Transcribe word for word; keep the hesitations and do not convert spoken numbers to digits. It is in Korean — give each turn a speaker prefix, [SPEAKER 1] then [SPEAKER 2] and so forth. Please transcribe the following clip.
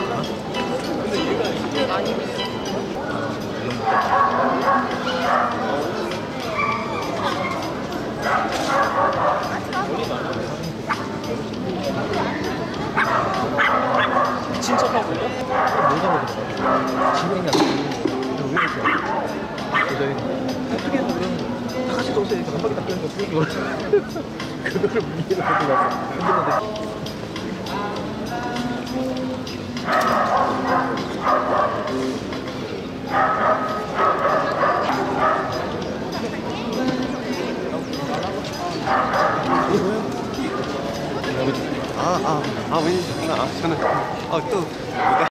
[SPEAKER 1] 근데 얘가 이게 많이 미친 척하고요? 뭐 잡아들어? 진행이 안 돼. 왜 이렇게 도저히 어떻게 해서 그러면 다 같이 떠서 이렇게 한 바퀴 딱 끄는 거 어떻게 이걸 그거를 무리해서 가져가서 흔들었는데
[SPEAKER 2] 아, 아, 아, 왜, 아, 저는, 아, 또.